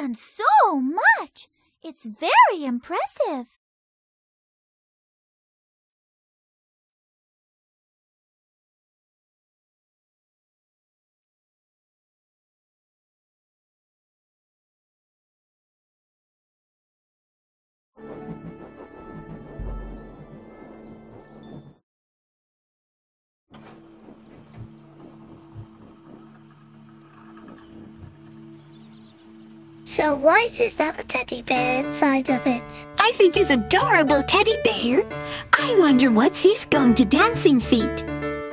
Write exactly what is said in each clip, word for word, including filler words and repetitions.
done so much. It's very impressive. So what is that teddy bear inside of it? I think he's adorable teddy bear. I wonder what's he's going to dancing feet.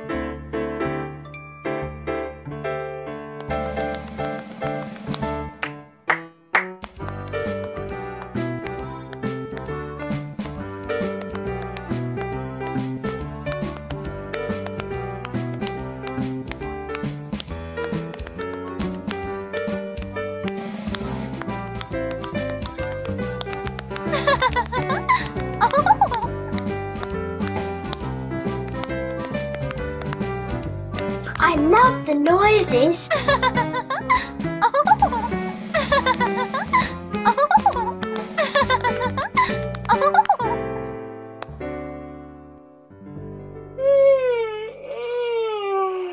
I love the noises.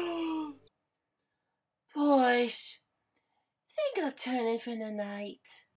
Boys, think I'll turn in for the night.